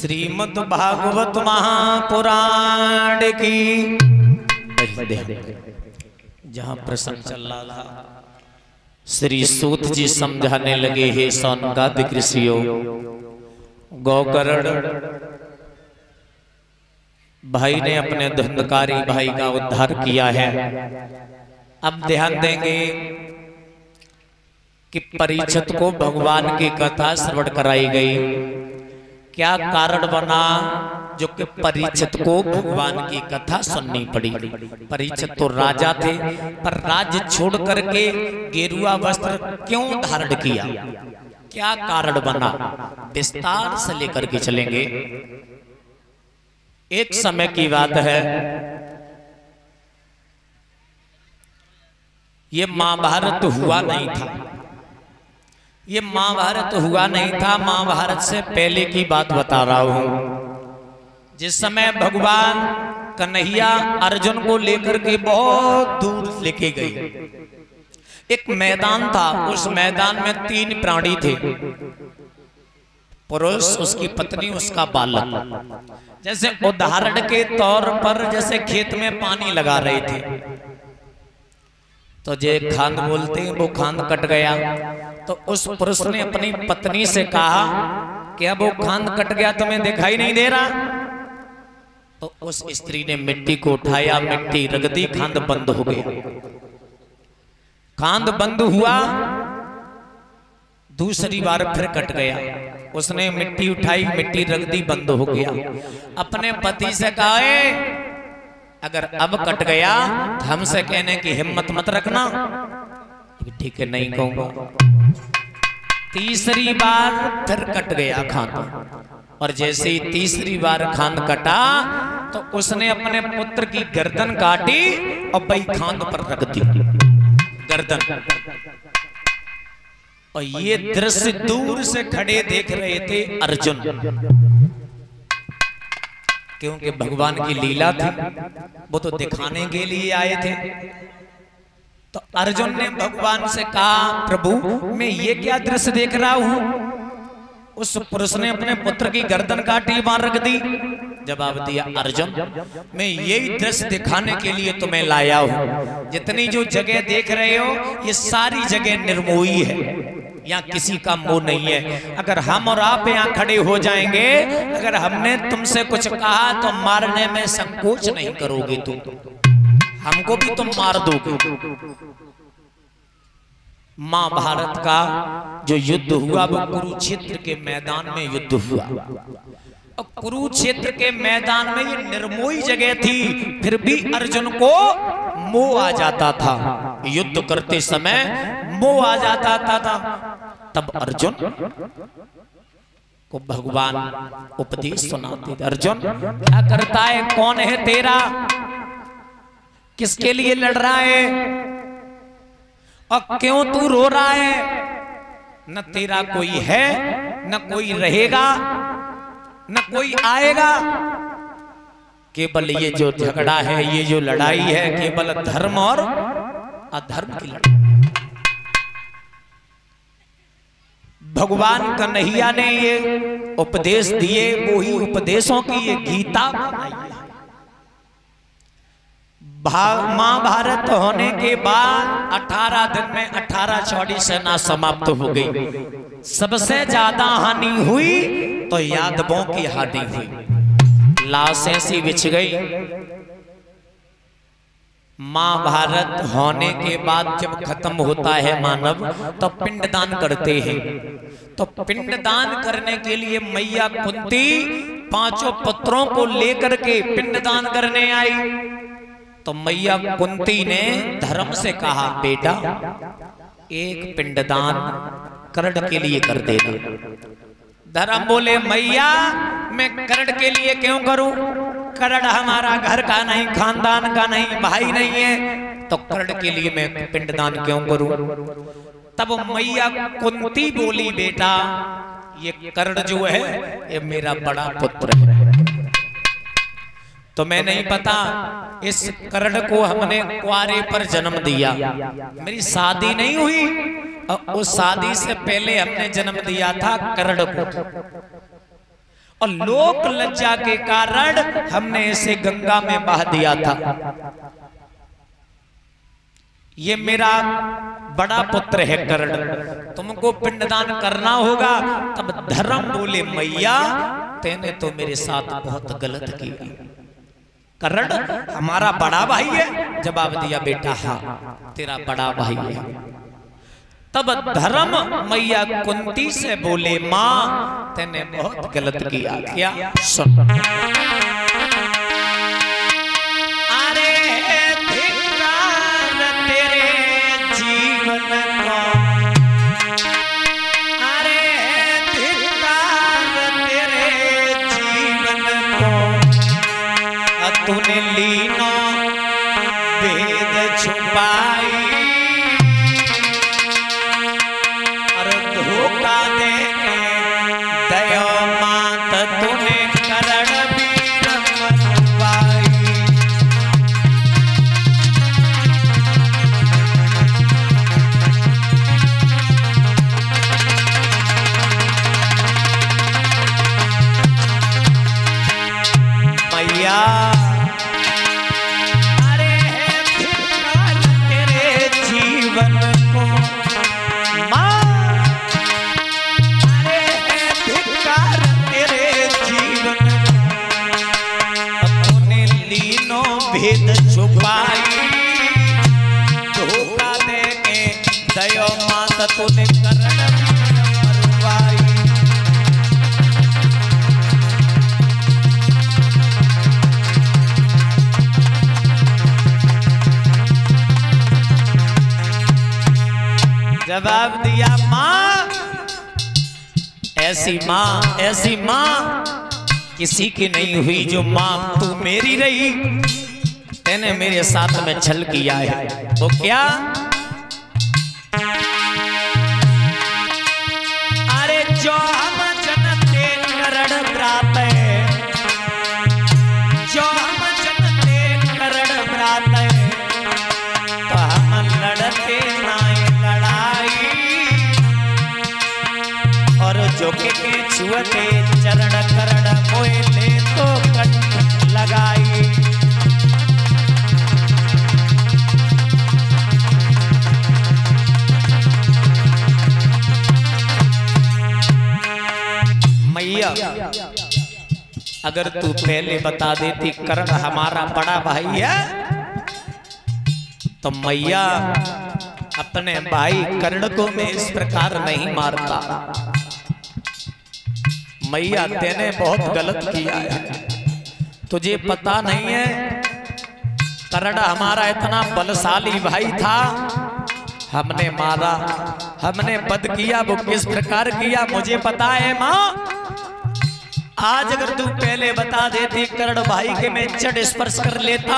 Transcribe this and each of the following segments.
श्रीमद् भागवत महापुराण की जहां प्रसंग चल रहा था, श्री सूत जी समझाने लगे, हे सौनकादिक ऋषियों, गौकर्ण भाई ने अपने धुंधकारी भाई का उद्धार किया है। अब ध्यान देंगे कि परीक्षित को भगवान की कथा श्रवण कराई गई। क्या कारण बना जो कि परीक्षित को भगवान की कथा सुननी पड़ी। परीक्षित तो राजा थे, पर राज्य छोड़ करके गेरुआ वस्त्र क्यों धारण किया, क्या कारण बना, विस्तार से लेकर के चलेंगे। एक समय की बात है, ये महाभारत हुआ नहीं था, ये महाभारत हुआ नहीं था, महाभारत से पहले की बात बता रहा हूं। जिस समय भगवान कन्हैया अर्जुन को लेकर के बहुत दूर लेके गए, एक मैदान था, उस मैदान में 3 प्राणी थे, पुरुष, उसकी पत्नी, उसका बालक। जैसे उदाहरण के तौर पर जैसे खेत में पानी लगा रहे थे, तो जे खांद बोलते हैं, वो खांद कट गया, तो उस पुरुष ने अपनी पत्नी से कहा कि अब वो खांद कट गया, तुम्हें दिखाई नहीं दे रहा। तो उस स्त्री ने मिट्टी को उठाया, मिट्टी रख दी, खांद बंद हो गया। खांद बंद हुआ, दूसरी बार फिर कट गया, उसने मिट्टी उठाई, मिट्टी रख दी, बंद हो गया। अपने पति से कहा, अगर अब कट गया तो हमसे कहने की हिम्मत मत रखना। ठीक है, नहीं कहूंगा। तीसरी बार फिर कट गया खांद, और जैसे ही तीसरी बार खांद कटा तो उसने अपने पुत्र की गर्दन काटी और वही खांद पर रख दी, गर्दन। और ये दृश्य दूर से खड़े देख रहे थे अर्जुन, क्योंकि भगवान की लीला थी, वो तो दिखाने के लिए आए थे। तो अर्जुन ने भगवान से कहा, प्रभु मैं ये क्या दृश्य देख रहा हूं। उस पुरुष ने अपने पुत्र की गर्दन काटी, वहां रख दी। जवाब दिया, अर्जुन मैं यही दृश्य दिखाने के लिए तुम्हें लाया हूं। जितनी जो जगह देख रहे हो, ये सारी जगह निर्मोही है, यहाँ किसी का मोह नहीं है। अगर हम और आप यहाँ खड़े हो जाएंगे, अगर हमने तुमसे कुछ कहा तो मारने में संकोच नहीं करोगे, तुम हमको भी तुम मार दोगे। महाभारत का जो युद्ध हुआ वो कुरुक्षेत्र के मैदान में युद्ध हुआ। और कुरुक्षेत्र के मैदान में ये निर्मोही जगह थी, फिर भी अर्जुन को मोह आ जाता था, युद्ध करते समय मोह आ जाता था। तब अर्जुन को भगवान उपदेश सुनाते थे, अर्जुन क्या करता है, कौन है तेरा, किसके लिए लड़ रहा है, और क्यों तू रो रहा है। न तेरा कोई है, न कोई रहेगा, न कोई आएगा। केवल ये जो झगड़ा है, ये जो लड़ाई है, केवल धर्म और अधर्म की लड़ाई। भगवान कन्हैया ने ये उपदेश दिए, वो ही उपदेशों की ये गीता बनाई है। महाभारत होने के बाद 18 दिन में 18 चौड़ी सेना समाप्त हो गई। सबसे ज्यादा हानि हुई तो यादवों की हानि हुई, लाशें सी बिछ गई। महाभारत होने के बाद जब खत्म होता है मानव, तो पिंडदान करते हैं। तो पिंडदान करने के लिए मैया कुंती 5 पुत्रों को लेकर के पिंडदान करने आई। तो मैया कुंती ने धर्म से कहा, बेटा एक पिंडदान कर्ण के लिए कर देना। धर्म बोले, मैया मैं कर्ण के लिए क्यों करूं, कर्ण हमारा घर का नहीं, खानदान का नहीं, भाई नहीं है, तो कर्ण के लिए मैं पिंडदान क्यों करूं। तब मैया कुंती बोली, बेटा ये कर्ण जो है ये मेरा बड़ा पुत्र है। तुम्हें नहीं पता, इस कर्ण को हमने कुआरे पर जन्म दिया, मेरी शादी नहीं हुई, और उस शादी से पहले हमने जन्म दिया था कर्ण को। और लोक लज्जा के कारण हमने इसे गंगा में बहा दिया था। ये मेरा बड़ा पुत्र है कर्ण, तुमको पिंडदान करना होगा। तब धर्म बोले मैया तेने तो मेरे साथ बहुत गलत किया। कर्ण हमारा बड़ा भाई है। जवाब दिया बेटा हाँ तेरा बड़ा भाई है। तब धर्म मैया कुंती से बोले माँ तेने बहुत गलत किया। क्या सुन, तूने लीनो भेद छुपाई और धोखा देने दया मात तूने करण वीर मरवाई। मैया भेद छुपाई धोखा देके दया मात तूने करण मरवाई। जवाब दिया माँ ऐसी माँ किसी की नहीं हुई जो माँ तू मेरी रही। तेने मेरे साथ में छल किया है। वो क्या? अरे जो हम जनते करण प्रात जो हम जनते करण प्रात तो हम लड़ते नाई लड़ाई और जो के छुअते चरण करण मोए ले तो कंठ लगाई। मैया अगर तू पहले बता देती कर्ण हमारा बड़ा भाई है तो मैया अपने भाई कर्ण को मैं इस प्रकार नहीं मारता। मैया तेने बहुत गलत किया है। तुझे पता नहीं है कर्ण हमारा इतना बलशाली भाई था। हमने मारा, हमने वध किया। वो किस प्रकार किया मुझे पता है माँ। आज अगर तू पहले बता देती कर्ण भाई के मैं चढ़ स्पर्श कर लेता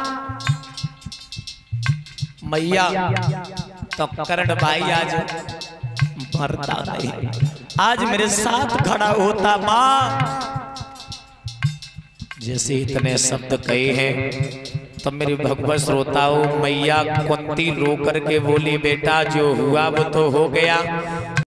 मैया तो कर्ण भाई आज मरता नहीं, आज मेरे साथ खड़ा होता। माँ जैसे इतने शब्द कहे हैं तो मेरी भगवत श्रोताओं मैया कुंती रो करके बोली बेटा जो हुआ वो तो हो गया।